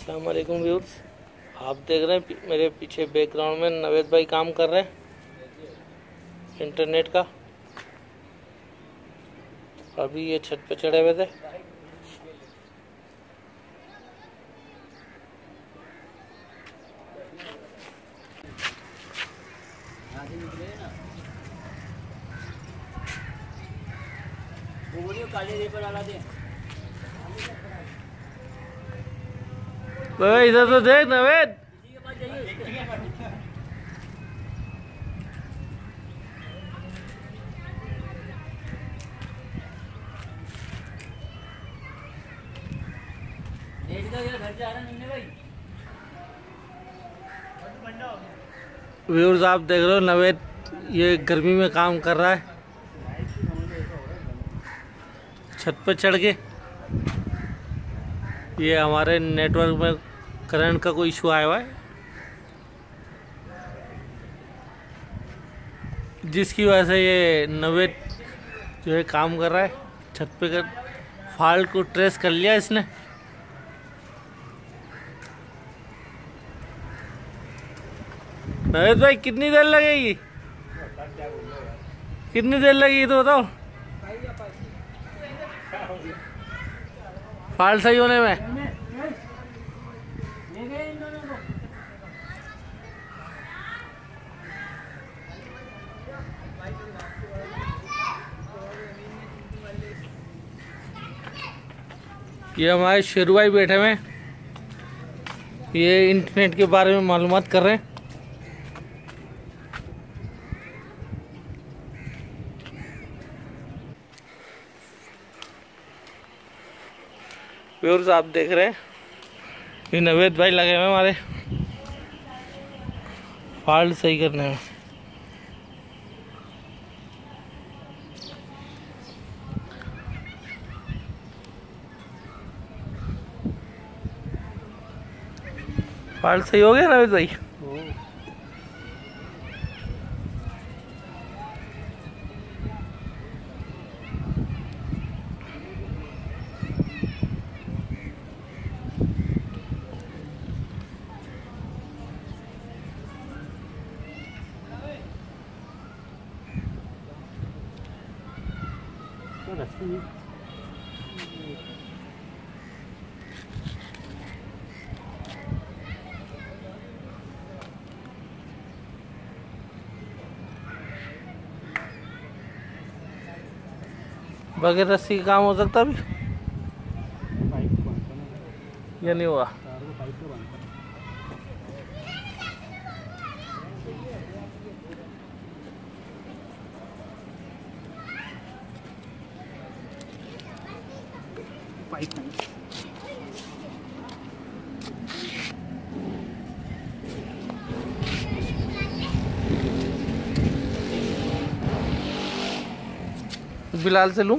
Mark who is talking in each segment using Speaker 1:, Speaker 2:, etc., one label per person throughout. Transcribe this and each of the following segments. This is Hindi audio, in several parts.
Speaker 1: अस्सलाम वालेकुम व्यूअर्स, आप देख रहे हैं मेरे पीछे बैकग्राउंड में नवेद भाई काम कर रहे हैं इंटरनेट का। अभी ये छत पे चढ़े हुए थे। इधर तो देख नवेद, व्यूअर्स आप देख रहे हो नवेद ये गर्मी में काम कर रहा है छत पर चढ़ के। ये हमारे नेटवर्क में करंट का कोई इशू आया हुआ है, जिसकी वजह से ये नवेद जो है काम कर रहा है छत पे। कर फॉल्ट को ट्रेस कर लिया इसने। नवेद भाई कितनी देर लगेगी, कितनी देर लगेगी तो बताओ फॉल्ट सही होने में। ये हमारे शेरू भाई बैठे हुए हैं, ये इंटरनेट के बारे में मालूमात कर रहे हैं। व्यूअर्स आप देख रहे हैं ये नवेद भाई लगे हुए हमारे फॉल्ट सही करने में। फॉल्ट सही हो गया नवेद भाई। बगैर रस्सी का काम हो सकता अभी या नहीं हुआ। बिलाल से लूं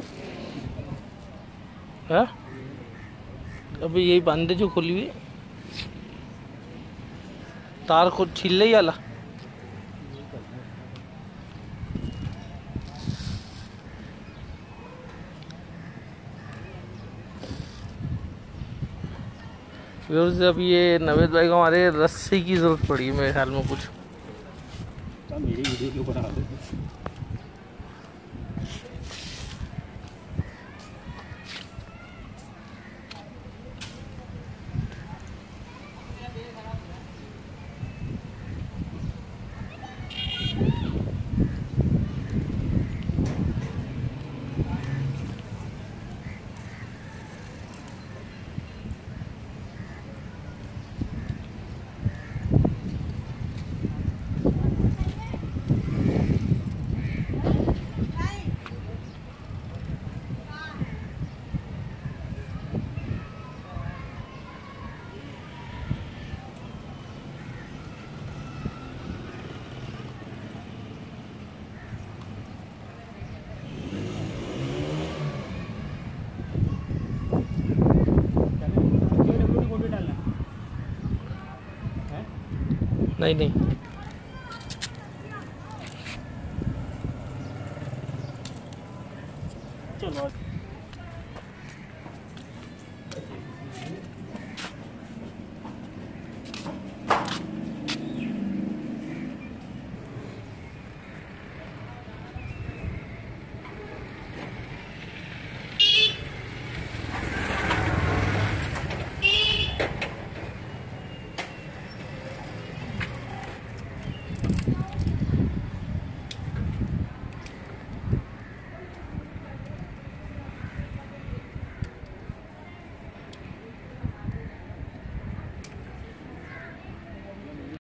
Speaker 1: है अभी यही बांधे जो खुली हुई तार को छील ले आला। अब ये नवेद भाई को हमारे रस्सी की जरूरत पड़ी है मेरे ख्याल में कुछ। मेरी वीडियो बना दे। नहीं